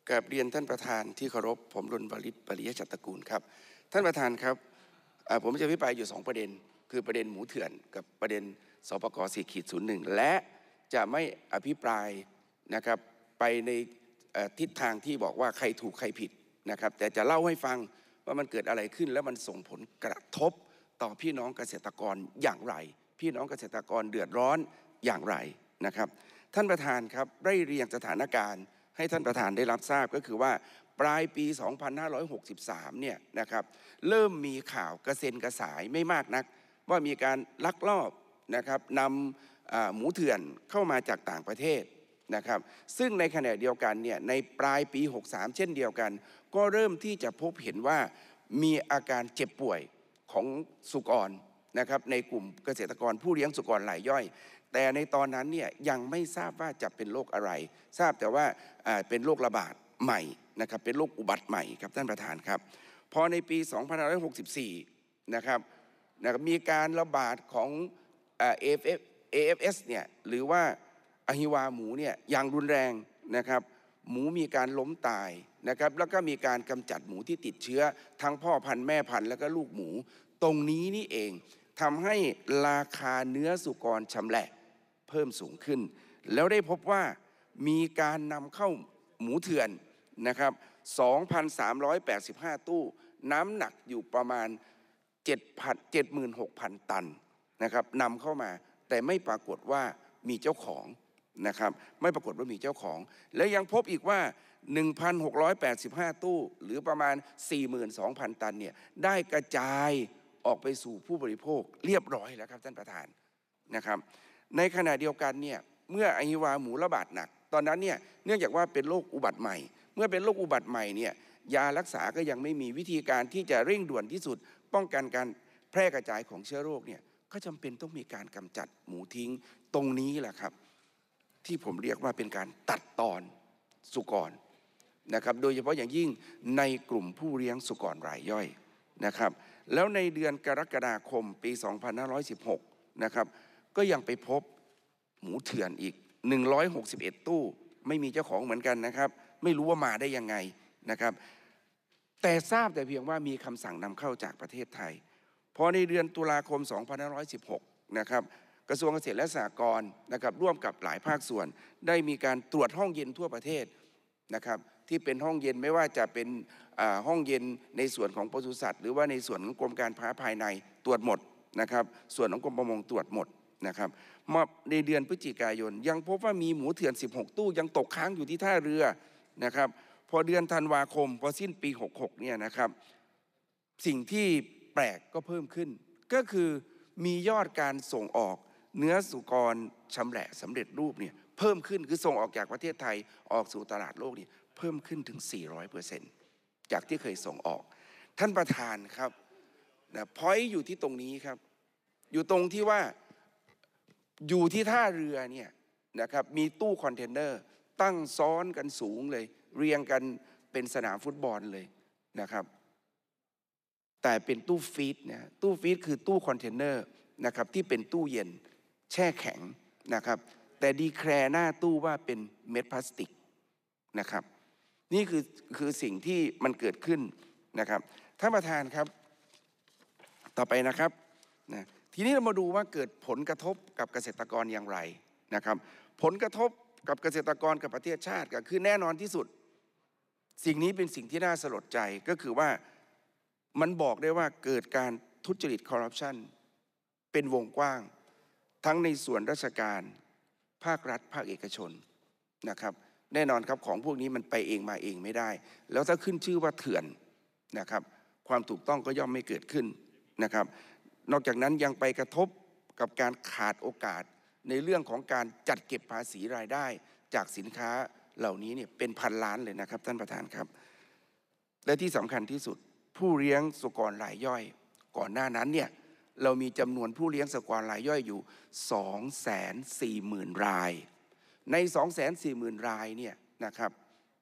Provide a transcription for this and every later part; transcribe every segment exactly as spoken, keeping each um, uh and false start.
กราบเรียนท่านประธานที่เคารพผมรณวริศ ปริยชัตตระกูลครับท่านประธานครับผมจะอภิปรายอยู่สองประเด็นคือประเด็นหมูเถื่อนกับประเด็นสปก สี่ศูนย์หนึ่ง และจะไม่อภิปรายนะครับไปในทิศทางที่บอกว่าใครถูกใครผิดนะครับแต่จะเล่าให้ฟังว่ามันเกิดอะไรขึ้นและมันส่งผลกระทบต่อพี่น้องเกษตรกรอย่างไรพี่น้องเกษตรกรเดือดร้อนอย่างไรนะครับท่านประธานครับได้เรียงสถานการณ์ให้ท่านประธานได้รับทราบก็คือว่าปลายปี สองพันห้าร้อยหกสิบสาม เนี่ยนะครับเริ่มมีข่าวกระเซ็นกระสายไม่มากนักว่ามีการลักลอบนะครับนำหมูเถื่อนเข้ามาจากต่างประเทศนะครับซึ่งในขณะเดียวกันเนี่ยในปลายปีหกสิบสามเช่นเดียวกันก็เริ่มที่จะพบเห็นว่ามีอาการเจ็บป่วยของสุกรนะครับในกลุ่มเกษตรกรผู้เลี้ยงสุกรรายย่อยแต่ในตอนนั้นเนี่ยยังไม่ทราบว่าจะเป็นโรคอะไรทราบแต่ว่าเป็นโรคระบาดใหม่นะครับเป็นโรคอุบัติใหม่ครับท่านประธานครับพอในปีสองพันห้าร้อยหกสิบสี่นะครับนะครับมีการระบาดของ เอ เอฟ เอส เนี่ยหรือว่าอหิวาหมูเนี่ยอย่างรุนแรงนะครับหมูมีการล้มตายนะครับแล้วก็มีการกำจัดหมูที่ติดเชื้อทั้งพ่อพันธุ์แม่พันธุ์แล้วก็ลูกหมูตรงนี้นี่เองทำให้ราคาเนื้อสุกรชำแหละเพิ่มสูงขึ้นแล้วได้พบว่ามีการนำเข้าหมูเถื่อนนะครับ สองพันสามร้อยแปดสิบห้า ตู้น้ำหนักอยู่ประมาณ เจ็ดหมื่นหกพัน ตันนะครับนำเข้ามาแต่ไม่ปรากฏว่ามีเจ้าของนะครับไม่ปรากฏว่ามีเจ้าของและยังพบอีกว่า หนึ่งพันหกร้อยแปดสิบห้า ตู้หรือประมาณ สี่หมื่นสองพัน ตันเนี่ยได้กระจายออกไปสู่ผู้บริโภคเรียบร้อยแล้วครับท่านประธานนะครับในขณะเดียวกันเนี่ยเมื่ออหิวาหมูระบาดหนักตอนนั้นเนี่ยเนื่องจากว่าเป็นโรคอุบัติใหม่เมื่อเป็นโรคอุบัติใหม่เนี่ยยารักษาก็ยังไม่มีวิธีการที่จะเร่งด่วนที่สุดป้องกันการแพร่กระจายของเชื้อโรคเนี่ยก็จำเป็นต้องมีการกำจัดหมูทิ้งตรงนี้แหละครับที่ผมเรียกว่าเป็นการตัดตอนสุกรนะครับโดยเฉพาะอย่างยิ่งในกลุ่มผู้เลี้ยงสุกรรายย่อยนะครับแล้วในเดือนกรกฎาคมปีสองพันห้าร้อยสิบหกนะครับก็ยังไปพบหมูเถื่อนอีกหนึ่งร้อยหกสิบเอ็ดตู้ไม่มีเจ้าของเหมือนกันนะครับไม่รู้ว่ามาได้ยังไงนะครับแต่ทราบแต่เพียงว่ามีคำสั่งนำเข้าจากประเทศไทยพอในเดือนตุลาคมสองพันห้าร้อยสิบหกนะครับกระทรวงเกษตรและสหกรณ์นะครับร่วมกับหลายภาคส่วนได้มีการตรวจห้องเย็นทั่วประเทศนะครับที่เป็นห้องเย็นไม่ว่าจะเป็นห้องเย็นในส่วนของปศุสัตว์หรือว่าในส่วนของกรมการค้าภายในตรวจหมดนะครับส่วนของกรมประมงตรวจหมดนะครับมาในเดือนพฤศจิกายนยังพบว่ามีหมูเถื่อนสิบหกตู้ยังตกค้างอยู่ที่ท่าเรือนะครับพอเดือนธันวาคมพอสิ้นปีหกสิบหกเนี่ยนะครับสิ่งที่แปลกก็เพิ่มขึ้นก็คือมียอดการส่งออกเนื้อสุกรชำแหละสำเร็จรูปเนี่ยเพิ่มขึ้นคือส่งออกจากประเทศไทยออกสู่ตลาดโลกนี่เพิ่มขึ้นถึง สี่ร้อยเปอร์เซ็นต์ จากที่เคยส่งออกท่านประธานครับนะพอยต์อยู่ที่ตรงนี้ครับอยู่ตรงที่ว่าอยู่ที่ท่าเรือเนี่ยนะครับมีตู้คอนเทนเนอร์ตั้งซ้อนกันสูงเลยเรียงกันเป็นสนามฟุตบอลเลยนะครับแต่เป็นตู้ฟีดนะตู้ฟีดคือตู้คอนเทนเนอร์นะครับที่เป็นตู้เย็นแช่แข็งนะครับแต่ดีแคร์หน้าตู้ว่าเป็นเม็ดพลาสติกนะครับนี่คือคือสิ่งที่มันเกิดขึ้นนะครับท่านประธานครับต่อไปนะครับนะทีนี้เรามาดูว่าเกิดผลกระทบกับเกษตรกรอย่างไรนะครับผลกระทบกับเกษตรกรกับประเทศชาติก็คือแน่นอนที่สุดสิ่งนี้เป็นสิ่งที่น่าสลดใจก็คือว่ามันบอกได้ว่าเกิดการทุจริตคอร์รัปชันเป็นวงกว้างทั้งในส่วนราชการภาครัฐภาคเอกชนนะครับแน่นอนครับของพวกนี้มันไปเองมาเองไม่ได้แล้วถ้าขึ้นชื่อว่าเถื่อนนะครับความถูกต้องก็ย่อมไม่เกิดขึ้นนะครับนอกจากนั้นยังไปกระทบกับการขาดโอกาสในเรื่องของการจัดเก็บภาษีรายได้จากสินค้าเหล่านี้เนี่ยเป็นพันล้านเลยนะครับท่านประธานครับและที่สำคัญที่สุดผู้เลี้ยงสุกรรายย่อยก่อนหน้านั้นเนี่ยเรามีจำนวนผู้เลี้ยงสุกรรายย่อยอยู่ สองแสนสี่หมื่น รายใน สองแสนสี่หมื่น รายเนี่ยนะครับ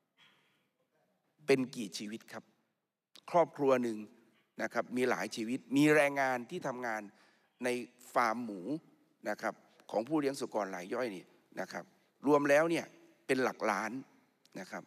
เป็นกี่ชีวิตครับครอบครัวหนึ่งนะครับมีหลายชีวิตมีแรงงานที่ทำงานในฟาร์มหมูนะครับของผู้เลี้ยงสุกรรายย่อยนี่นะครับรวมแล้วเนี่ยเป็นหลักล้านนะครับ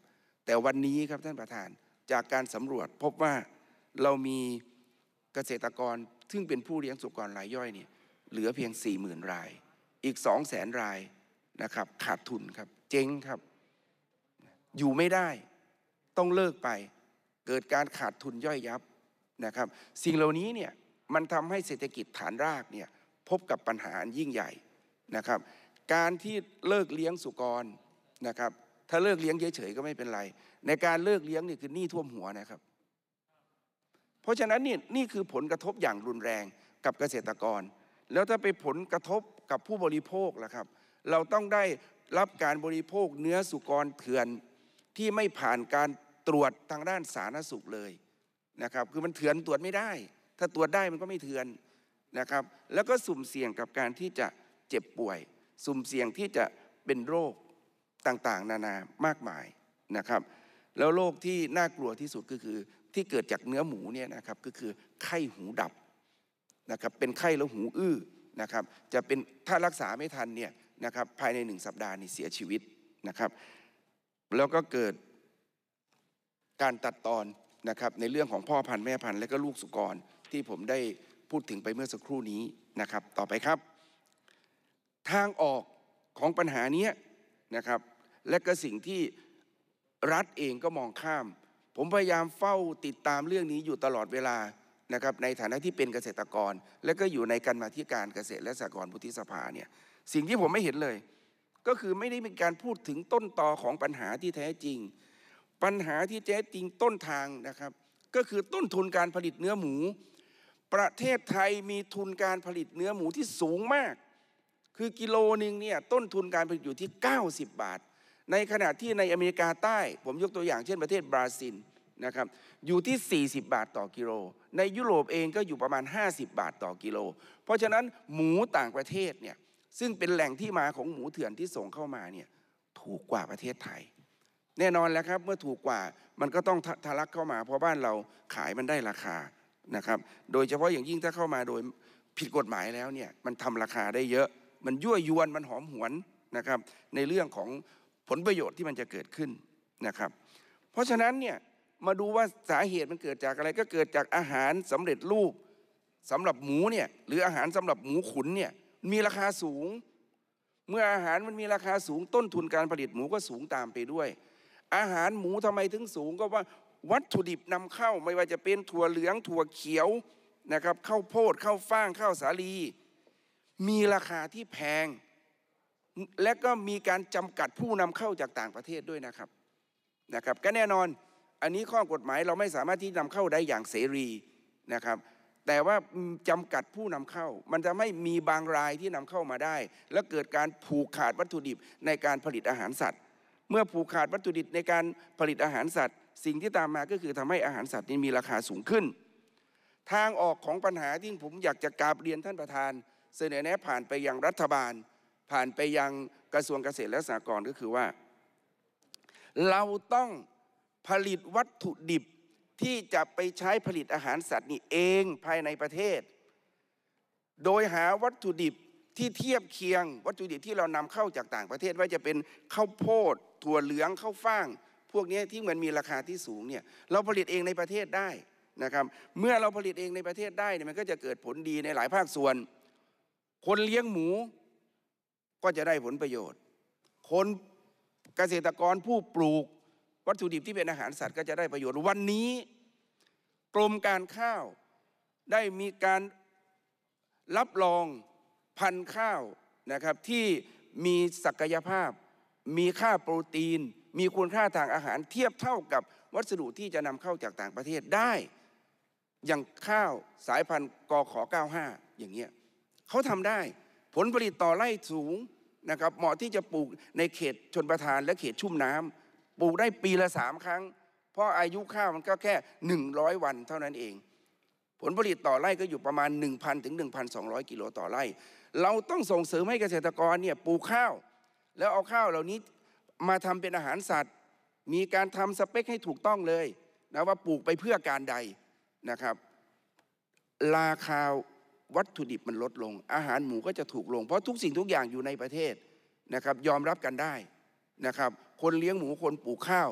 แต่วันนี้ครับท่านประธานจากการสำรวจพบว่าเรามีเกษตรกรซึ่งเป็นผู้เลี้ยงสุกรรายย่อยเนี่ยเหลือเพียง สี่หมื่น รายอีก สองแสน รายนะครับขาดทุนครับเจ๊งครับอยู่ไม่ได้ต้องเลิกไปเกิดการขาดทุนย่อยยับนะครับสิ่งเหล่านี้เนี่ยมันทำให้เศรษฐกิจฐานรากเนี่ยพบกับปัญหาอันยิ่งใหญ่นะครับการที่เลิกเลี้ยงสุกรนะครับถ้าเลิกเลี้ยงเฉยๆก็ไม่เป็นไรในการเลิกเลี้ยงนี่คือหนี้ท่วมหัวนะครับเพราะฉะนั้นนี่นี่คือผลกระทบอย่างรุนแรงกับเกษตรกรแล้วถ้าไปผลกระทบกับผู้บริโภคล่ะครับเราต้องได้รับการบริโภคเนื้อสุกรเถื่อนที่ไม่ผ่านการตรวจทางด้านสาธารณสุขเลยนะครับคือมันเถื่อนตรวจไม่ได้ถ้าตรวจได้มันก็ไม่เถื่อนนะครับแล้วก็สุ่มเสี่ยงกับการที่จะเจ็บป่วยสุ่มเสี่ยงที่จะเป็นโรคต่างๆนานามากมายนะครับแล้วโรคที่น่ากลัวที่สุดก็คือที่เกิดจากเนื้อหมูเนี่ยนะครับก็คือไข้หูดับนะครับเป็นไข้แล้วหูอื้อนะครับจะเป็นถ้ารักษาไม่ทันเนี่ยนะครับภายในหนึ่งสัปดาห์นี่เสียชีวิตนะครับแล้วก็เกิดการตัดตอนนะครับในเรื่องของพ่อพันธุ์แม่พันธุ์และก็ลูกสุกรที่ผมได้พูดถึงไปเมื่อสักครู่นี้นะครับต่อไปครับทางออกของปัญหานี้นะครับและก็สิ่งที่รัฐเองก็มองข้ามผมพยายามเฝ้าติดตามเรื่องนี้อยู่ตลอดเวลานะครับในฐานะที่เป็นเกษตรกรและก็อยู่ในกรรมาธิการเกษตรและสหกรณ์วุฒิสภาเนี่ยสิ่งที่ผมไม่เห็นเลยก็คือไม่ได้มีการพูดถึงต้นตอของปัญหาที่แท้จริงปัญหาที่แท้จริงต้นทางนะครับก็คือต้นทุนการผลิตเนื้อหมูประเทศไทยมีทุนการผลิตเนื้อหมูที่สูงมากคือกิโลนึงเนี่ยต้นทุนการผลิตอยู่ที่เก้าสิบบาทในขณะที่ในอเมริกาใต้ผมยกตัวอย่างเช่นประเทศบราซิลนะครับอยู่ที่สี่สิบบาทต่อกิโลในยุโรปเองก็อยู่ประมาณห้าสิบบาทต่อกิโลเพราะฉะนั้นหมูต่างประเทศเนี่ยซึ่งเป็นแหล่งที่มาของหมูเถื่อนที่ส่งเข้ามาเนี่ยถูกกว่าประเทศไทยแน่นอนแล้วครับเมื่อถูกกว่ามันก็ต้องทะลักเข้ามาเพราะบ้านเราขายมันได้ราคานะครับโดยเฉพาะอย่างยิ่งถ้าเข้ามาโดยผิดกฎหมายแล้วเนี่ยมันทำราคาได้เยอะมันยั่วยวนมันหอมหวนนะครับในเรื่องของผลประโยชน์ที่มันจะเกิดขึ้นนะครับเพราะฉะนั้นเนี่ยมาดูว่าสาเหตุมันเกิดจากอะไรก็เกิดจากอาหารสำเร็จรูปสำหรับหมูเนี่ยหรืออาหารสำหรับหมูขุนเนี่ยมีราคาสูงเมื่ออาหารมันมีราคาสูงต้นทุนการผลิตหมูก็สูงตามไปด้วยอาหารหมูทำไมถึงสูงก็ว่าวัตถุดิบนำเข้าไม่ว่าจะเป็นถั่วเหลืองถั่วเขียวนะครับข้าวโพดข้าวฟ่างข้าวสาลีมีราคาที่แพงและก็มีการจำกัดผู้นำเข้าจากต่างประเทศด้วยนะครับนะครับก็แน่นอนอันนี้ข้อกฎหมายเราไม่สามารถที่นำเข้าได้อย่างเสรีนะครับแต่ว่าจำกัดผู้นำเข้ามันจะไม่มีบางรายที่นำเข้ามาได้และเกิดการผูกขาดวัตถุดิบในการผลิตอาหารสัตว์เมื่อผูกขาดวัตถุดิบในการผลิตอาหารสัตว์สิ่งที่ตามมาก็คือทำให้อาหารสัตว์นี้มีราคาสูงขึ้นทางออกของปัญหาที่ผมอยากจะกราบเรียนท่านประธานเสนอแนะผ่านไปยังรัฐบาลผ่านไปยังกระทรวงเกษตรและสหกรณ์ก็คือว่าเราต้องผลิตวัตถุดิบที่จะไปใช้ผลิตอาหารสัตว์นี่เองภายในประเทศโดยหาวัตถุดิบที่เทียบเคียงวัตถุดิบที่เรานำเข้าจากต่างประเทศว่าจะเป็นข้าวโพดถั่วเหลืองข้าวฟ่างพวกนี้ที่มันมีราคาที่สูงเนี่ยเราผลิตเองในประเทศได้นะครับเมื่อเราผลิตเองในประเทศได้เนี่ยมันก็จะเกิดผลดีในหลายภาคส่วนคนเลี้ยงหมูก็จะได้ผลประโยชน์คนเกษตรกรผู้ปลูกวัตถุดิบที่เป็นอาหารสัตว์ก็จะได้ประโยชน์วันนี้กรมการข้าวได้มีการรับรองพันธุ์ข้าวนะครับที่มีศักยภาพมีค่าโปรตีนมีคุณค่าทางอาหารเทียบเท่ากับวัสดุที่จะนำเข้าจากต่างประเทศได้อย่างข้าวสายพันธุ์กขเก้าห้าอย่างเงี้ยเขาทำได้ผลผลิตต่อไร่สูงนะครับเหมาะที่จะปลูกในเขตชลประทานและเขตชุ่มน้ำปลูกได้ปีละสามครั้งเพราะอายุข้าวมันก็แค่หนึ่งร้อยวันเท่านั้นเองผลผลิตต่อไร่ก็อยู่ประมาณ หนึ่งพัน ถึง หนึ่งพันสองร้อย กิโลต่อไร่เราต้องส่งเสริมให้เกษตรกรเนี่ยปลูกข้าวแล้วเอาข้าวเหล่านี้มาทำเป็นอาหารสัตว์มีการทำสเปคให้ถูกต้องเลยนะว่าปลูกไปเพื่อการใดนะครับราคาวัตถุดิบมันลดลงอาหารหมูก็จะถูกลงเพราะทุกสิ่งทุกอย่างอยู่ในประเทศนะครับยอมรับกันได้นะครับคนเลี้ยงหมูคนปลูกข้าว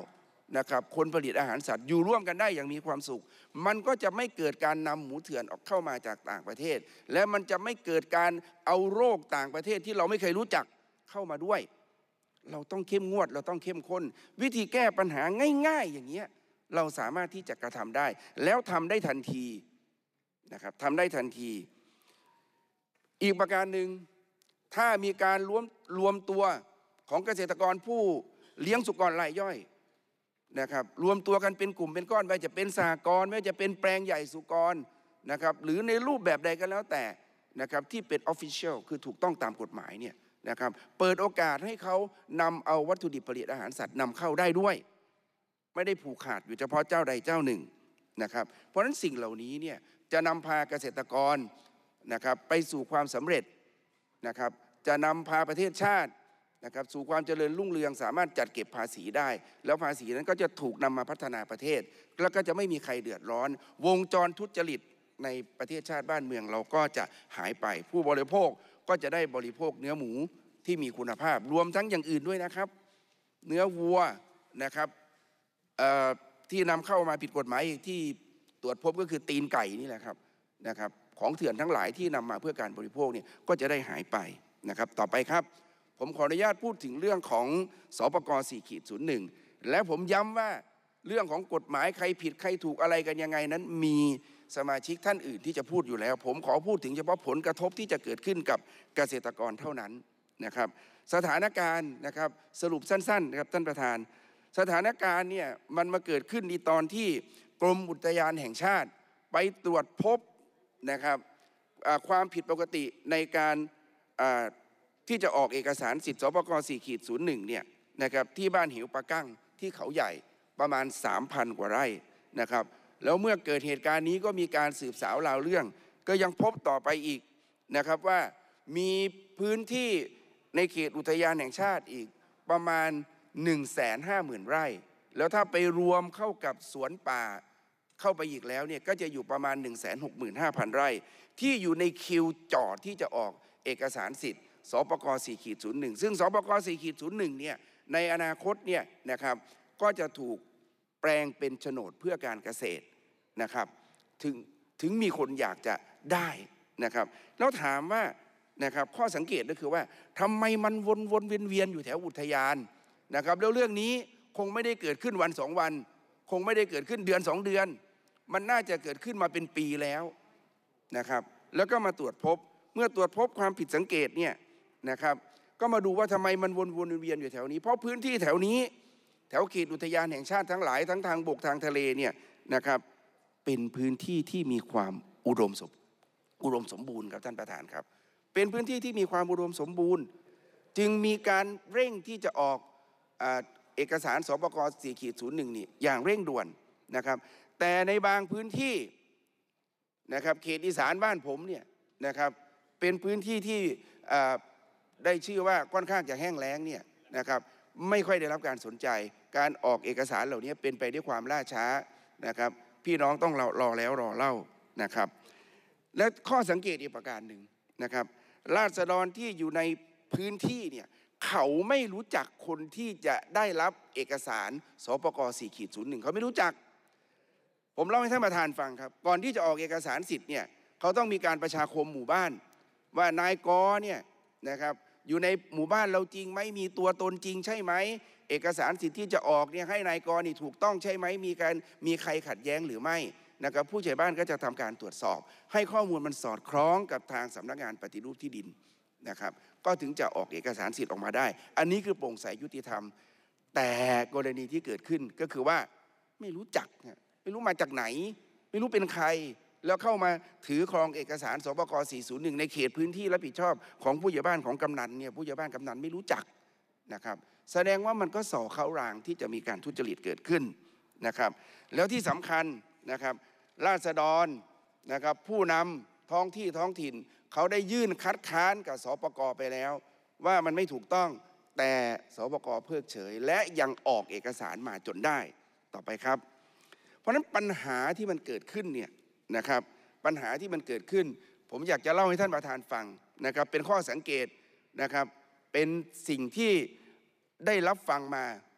นะครับคนผลิตอาหารสัตว์อยู่ร่วมกันได้อย่างมีความสุขมันก็จะไม่เกิดการนำหมูเถื่อนออกเข้ามาจากต่างประเทศและมันจะไม่เกิดการเอาโรคต่างประเทศที่เราไม่เคยรู้จักเข้ามาด้วยเราต้องเข้มงวดเราต้องเข้มข้นวิธีแก้ปัญหาง่ายๆอย่างเงี้ยเราสามารถที่จะกระทำได้แล้วทำได้ทันทีนะครับทำได้ทันทีอีกประการหนึ่งถ้ามีการรวมรวมตัวของเกษตรกรผู้เลี้ยงสุกรรายย่อยนะครับรวมตัวกันเป็นกลุ่มเป็นก้อนไม่ว่าจะเป็นสหกรณ์ไม่ว่าจะเป็นแปลงใหญ่สุกรนะครับหรือในรูปแบบใดก็แล้วแต่นะครับที่เป็น official คือถูกต้องตามกฎหมายเนี่ยนะครับเปิดโอกาสให้เขานำเอาวัตถุดิบผลิตอาหารสัตว์นำเข้าได้ด้วยไม่ได้ผูกขาดอยู่เฉพาะเจ้าใดเจ้าหนึ่งนะครับเพราะฉะนั้นสิ่งเหล่านี้เนี่ยจะนำพาเกษตรกรนะครับไปสู่ความสำเร็จนะครับจะนำพาประเทศชาตินะครับสู่ความเจริญรุ่งเรืองสามารถจัดเก็บภาษีได้แล้วภาษีนั้นก็จะถูกนำมาพัฒนาประเทศแล้วก็จะไม่มีใครเดือดร้อนวงจรทุจริตในประเทศชาติบ้านเมืองเราก็จะหายไปผู้บริโภคก็จะได้บริโภคเนื้อหมูที่มีคุณภาพรวมทั้งอย่างอื่นด้วยนะครับเนื้อวัวนะครับที่นำเข้ามาผิดกฎหมายที่ตรวจพบก็คือตีนไก่นี่แหละครับนะครับของเถื่อนทั้งหลายที่นำมาเพื่อการบริโภคเนี่ยก็จะได้หายไปนะครับต่อไปครับผมขออนุญาตพูดถึงเรื่องของสปก สี่ศูนย์หนึ่ง และผมย้ำว่าเรื่องของกฎหมายใครผิดใครถูกอะไรกันยังไงนั้นมีสมาชิกท่านอื่นที่จะพูดอยู่แล้วผมขอพูดถึงเฉพาะผลกระทบที่จะเกิดขึ้นกับเกษตรกรเท่านั้นนะครับสถานการณ์นะครับสรุปสั้นๆนะครับท่านประธานสถานการณ์เนี่ยมันมาเกิดขึ้นในตอนที่กรมอุทยานแห่งชาติไปตรวจพบนะครับความผิดปกติในการที่จะออกเอกสารสิทธิ์สปก สี่ศูนย์หนึ่ง เนี่ยนะครับที่บ้านหิวปะกั้งที่เขาใหญ่ประมาณ สามพัน กว่าไร่นะครับแล้วเมื่อเกิดเหตุการณ์นี้ก็มีการสืบสาวราวเรื่องก็ยังพบต่อไปอีกนะครับว่ามีพื้นที่ในเขตอุทยานแห่งชาติอีกประมาณ หนึ่งแสนห้าหมื่น ไร่แล้วถ้าไปรวมเข้ากับสวนป่าเข้าไปอีกแล้วเนี่ยก็จะอยู่ประมาณ หนึ่งแสนหกหมื่นห้าพัน ไร่ที่อยู่ในคิวจอดที่จะออกเอกสารสิทธิ์สปก สี่ศูนย์หนึ่ง ซึ่งสปก สี่ศูนย์หนึ่ง เนี่ยในอนาคตเนี่ยนะครับก็จะถูกแปลงเป็นโฉนดเพื่อการเกษตรนะครับถึงถึงมีคนอยากจะได้นะครับแล้วถามว่านะครับข้อสังเกตก็คือว่าทำไมมันวนวนเวียนเวียนอยู่แถวอุทยานนะครับแล้วเรื่องนี้คงไม่ได้เกิดขึ้นวันสองวันคงไม่ได้เกิดขึ้นเดือนสองเดือนมันน่าจะเกิดขึ้นมาเป็นปีแล้วนะครับแล้วก็มาตรวจพบเมื่อตรวจพบความผิดสังเกตเนี่ยนะครับก็มาดูว่าทำไมมันวนวนเวียนอยู่แถวนี้เพราะพื้นที่แถวนี้แถวเขตอุทยานแห่งชาติทั้งหลายทั้งทางบกทางทะเลเนี่ยนะครับเป็นพื้นที่ที่มีความอุดมสมอุดมสมบูรณ์ครับท่านประธานครับเป็นพื้นที่ที่มีความอุดมสมบูรณ์จึงมีการเร่งที่จะออกเอกสารสปก สี่ศูนย์หนึ่ง นี่อย่างเร่งด่วนนะครับแต่ในบางพื้นที่นะครับเขตอีสานบ้านผมเนี่ยนะครับเป็นพื้นที่ที่ได้ชื่อว่าค่อนข้างจะแห้งแล้งเนี่ยนะครับไม่ค่อยได้รับการสนใจการออกเอกสารเหล่านี้เป็นไปด้วยความล่าช้านะครับพี่น้องต้องรอรอแล้วรอเล่านะครับและข้อสังเกตอีกประการหนึ่งนะครับราษฎรที่อยู่ในพื้นที่เนี่ยเขาไม่รู้จักคนที่จะได้รับเอกสารสปก สี่ศูนย์หนึ่ง เขาไม่รู้จักผมเล่าให้ท่านประธานฟังครับก่อนที่จะออกเอกสารสิทธิ์เนี่ยเขาต้องมีการประชาคมหมู่บ้านว่านายกเนี่ยนะครับอยู่ในหมู่บ้านเราจริงไหมมีตัวตนจริงใช่ไหมเอกสารสิทธิ์ที่จะออกเนี่ยให้นายกนี่ถูกต้องใช่ไหมมีการมีใครขัดแย้งหรือไม่นะครับผู้ใหญ่บ้านก็จะทำการตรวจสอบให้ข้อมูลมันสอดคล้องกับทางสำนักงานปฏิรูปที่ดินนะครับก็ถึงจะออกเอกสารสิทธิ์ออกมาได้อันนี้คือโปร่งใสยุติธรรมแต่กรณีที่เกิดขึ้นก็คือว่าไม่รู้จักไม่รู้มาจากไหนไม่รู้เป็นใครแล้วเข้ามาถือครองเอกสารสปก สี่ศูนย์หนึ่ง ในเขตพื้นที่รับผิดชอบของผู้ใหญ่บ้านของกำนันเนี่ยผู้ใหญ่บ้านกำนันไม่รู้จักนะครับแสดงว่ามันก็ส่อเข้ารางที่จะมีการทุจริตเกิดขึ้นนะครับแล้วที่สำคัญนะครับราษฎรนะครับผู้นำท้องที่ท้องถิ่นเขาได้ยื่นคัดค้านกับสปกไปแล้วว่ามันไม่ถูกต้องแต่สปกเพิกเฉยและยังออกเอกสารมาจนได้ต่อไปครับเพราะฉะนั้นปัญหาที่มันเกิดขึ้นเนี่ยนะครับปัญหาที่มันเกิดขึ้นผมอยากจะเล่าให้ท่านประธานฟังนะครับเป็นข้อสังเกตนะครับเป็นสิ่งที่ได้รับฟังมา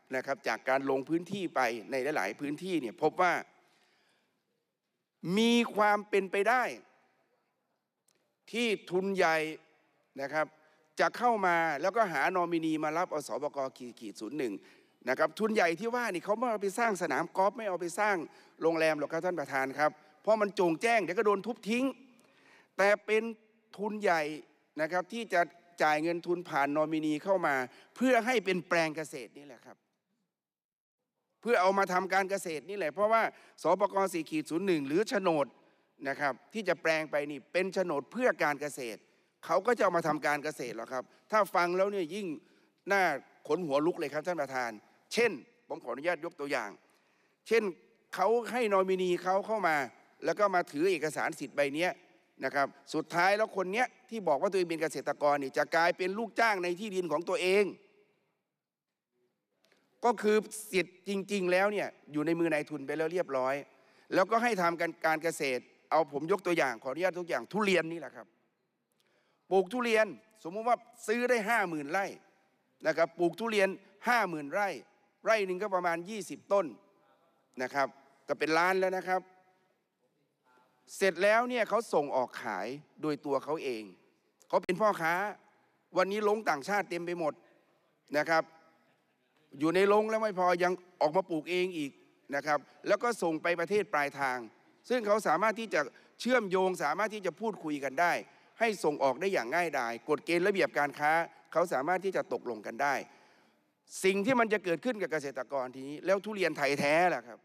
นะครับจากการลงพื้นที่ไปในหลายๆพื้นที่เนี่ยพบว่ามีความเป็นไปได้ที่ทุนใหญ่นะครับจะเข้ามาแล้วก็หานอมินีมารับอสบกขีดศูนย์หนึ่งนะครับทุนใหญ่ที่ว่านี่เขาไม่เอาไปสร้างสนามกอล์ฟไม่เอาไปสร้างโรงแรมหรอกครับท่านประธานครับเพราะมันโจงแจ้งเดี๋ยวก็โดนทุบทิ้งแต่เป็นทุนใหญ่นะครับที่จะจ่ายเงินทุนผ่านนอมินีเข้ามาเพื่อให้เป็นแปลงเกษตรนี่แหละครับเพื่อเอามาทำการเกษตรนี่แหละเพราะว่าสปกสี่ขีดศูนย์หนึ่งหรือโฉนดนะครับที่จะแปลงไปนี่เป็นโฉนดเพื่อการเกษตรเขาก็จะเอามาทำการเกษตรหรอครับถ้าฟังแล้วเนี่ยยิ่งน่าขนหัวลุกเลยครับท่านประธานเช่นผมขออนุญาตยกตัวอย่างเช่นเขาให้นอมินีเขาเข้ามาแล้วก็มาถือเอกสารสิทธิ์ใบนี้นะครับสุดท้ายแล้วคนเนี้ยที่บอกว่าตัวเองเป็นเกษตรกรนี่จะกลายเป็นลูกจ้างในที่ดินของตัวเองก็คือสิทธิ์จริงๆแล้วเนี่ยอยู่ในมือนายทุนไปแล้วเรียบร้อยแล้วก็ให้ทำการการเกษตรเอาผมยกตัวอย่างขออนุญาตทุกอย่างทุเรียนนี่แหละครับปลูกทุเรียนสมมุติว่าซื้อได้ห้าหมื่นไร่นะครับปลูกทุเรียนห้าหมื่นไร่ไร่หนึ่งก็ประมาณยี่สิบต้นนะครับก็เป็นล้านแล้วนะครับเสร็จแล้วเนี่ยเขาส่งออกขายโดยตัวเขาเองเขาเป็นพ่อค้าวันนี้ลงต่างชาติเต็มไปหมดนะครับอยู่ในลงแล้วไม่พอยังออกมาปลูกเองอีกนะครับแล้วก็ส่งไปประเทศปลายทางซึ่งเขาสามารถที่จะเชื่อมโยงสามารถที่จะพูดคุยกันได้ให้ส่งออกได้อย่างง่ายดายกฎเกณฑ์ระเบียบการค้าเขาสามารถที่จะตกลงกันได้สิ่งที่มันจะเกิดขึ้นกับเกษตรกรทีนี้แล้วทุเรียนไทยแท้ล่ะครับ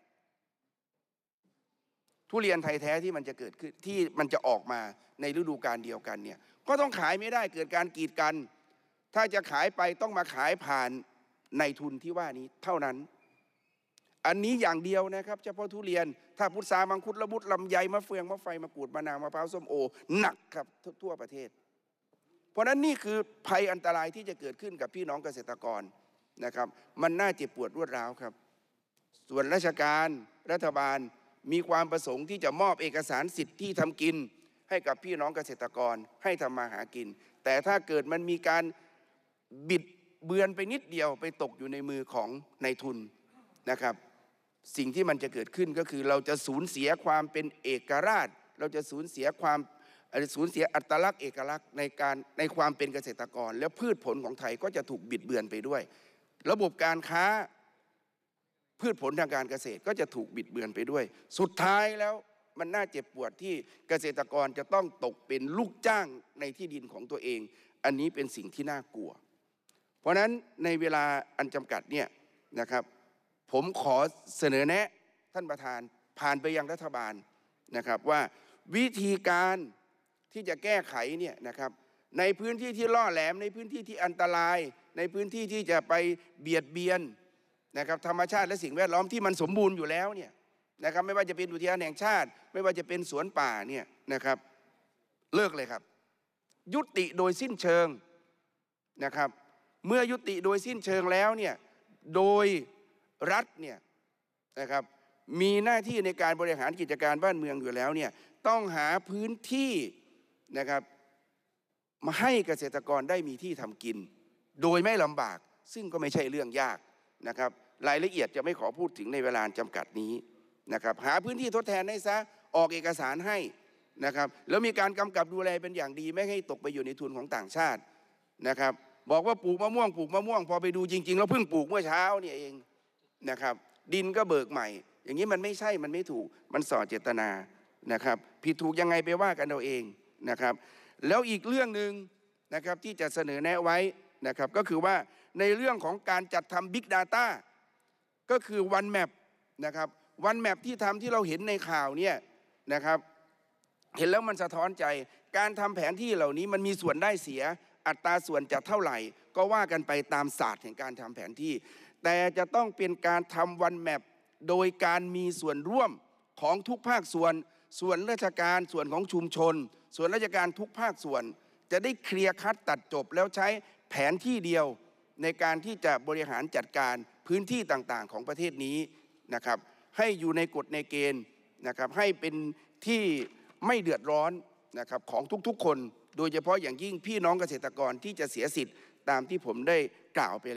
ทุเรียนไทยแท้ที่มันจะเกิดขึ้นที่มันจะออกมาในฤดูกาลเดียวกันเนี่ยก็ต้องขายไม่ได้เกิดการกีดกันถ้าจะขายไปต้องมาขายผ่านในทุนที่ว่านี้เท่านั้นอันนี้อย่างเดียวนะครับเฉพาะทุเรียนถ้าพุทรามังคุดละมุดลำไยมะเฟืองมะไฟมะกรูดมะนาวมะพร้าวส้มโอหนักครับทั่วประเทศเพราะนั้นนี่คือภัยอันตรายที่จะเกิดขึ้นกับพี่น้องเกษตรกรนะครับมันน่าเจ็บปวดรวดร้าวครับส่วนราชการรัฐบาลมีความประสงค์ที่จะมอบเอกสารสิทธิ์ที่ทำกินให้กับพี่น้องเกษตรกรให้ทำมาหากินแต่ถ้าเกิดมันมีการบิดเบือนไปนิดเดียวไปตกอยู่ในมือของนายทุนนะครับสิ่งที่มันจะเกิดขึ้นก็คือเราจะสูญเสียความเป็นเอกราชเราจะสูญเสียความสูญเสียอัตลักษณ์เอกลักษณ์ในการในความเป็นเกษตรกรแล้วพืชผลของไทยก็จะถูกบิดเบือนไปด้วยระบบการค้าพืชผลทางการเกษตรก็จะถูกบิดเบือนไปด้วยสุดท้ายแล้วมันน่าเจ็บปวดที่เกษตรกรจะต้องตกเป็นลูกจ้างในที่ดินของตัวเองอันนี้เป็นสิ่งที่น่ากลัวเพราะฉะนั้นในเวลาอันจำกัดเนี่ยนะครับผมขอเสนอแนะท่านประธานผ่านไปยังรัฐบาลนะครับว่าวิธีการที่จะแก้ไขเนี่ยนะครับในพื้นที่ที่ล่อแหลมในพื้นที่ที่อันตรายในพื้นที่ที่จะไปเบียดเบียนนะครับธรรมชาติและสิ่งแวดล้อมที่มันสมบูรณ์อยู่แล้วเนี่ยนะครับไม่ว่าจะเป็นอุทยานแห่งชาติไม่ว่าจะเป็นสวนป่าเนี่ยนะครับเลิกเลยครับยุติโดยสิ้นเชิงนะครับเมื่อยุติโดยสิ้นเชิงแล้วเนี่ยโดยรัฐเนี่ยนะครับมีหน้าที่ในการบริหารกิจการบ้านเมืองอยู่แล้วเนี่ยต้องหาพื้นที่นะครับมาให้เกษตรกรได้มีที่ทำกินโดยไม่ลำบากซึ่งก็ไม่ใช่เรื่องยากนะครับรายละเอียดจะไม่ขอพูดถึงในเวลาจำกัดนี้นะครับหาพื้นที่ทดแทนให้ซะออกเอกสารให้นะครับแล้วมีการกำกับดูแลเป็นอย่างดีไม่ให้ตกไปอยู่ในทุนของต่างชาตินะครับบอกว่าปลูกมะม่วงปลูกมะม่วงพอไปดูจริงๆแล้วเพิ่งปลูกเมื่อเช้าเนี่ยเองนะครับดินก็เบิกใหม่อย่างนี้มันไม่ใช่มันไม่ถูกมันส่อเจตนานะครับผิดถูกยังไงไปว่ากันเอาเองนะครับแล้วอีกเรื่องหนึ่งนะครับที่จะเสนอแนะไว้นะครับก็คือว่าในเรื่องของการจัดทำ Big Data ก็คือ One Map นะครับ One Map ที่ทำที่เราเห็นในข่าวเนี่ยนะครับเห็นแล้วมันสะท้อนใจการทำแผนที่เหล่านี้มันมีส่วนได้เสียอัตราส่วนจะเท่าไหร่ก็ว่ากันไปตามศาสตร์แห่งการทำแผนที่แต่จะต้องเป็นการทำ One Map โดยการมีส่วนร่วมของทุกภาคส่วนส่วนราชการส่วนของชุมชนส่วนราชการทุกภาคส่วนจะได้เคลียร์คัดตัดจบแล้วใช้แผนที่เดียวในการที่จะบริหารจัดการพื้นที่ต่างๆของประเทศนี้นะครับให้อยู่ในกฎในเกณฑ์นะครับให้เป็นที่ไม่เดือดร้อนนะครับของทุกๆคนโดยเฉพาะอย่างยิ่งพี่น้องเกษตรกรที่จะเสียสิทธิ์ตามที่ผมได้กล่าวไปแล้ว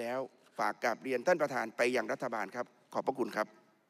ฝากกราบเรียนท่านประธานไปยังรัฐบาลครับขอบพระคุณครับ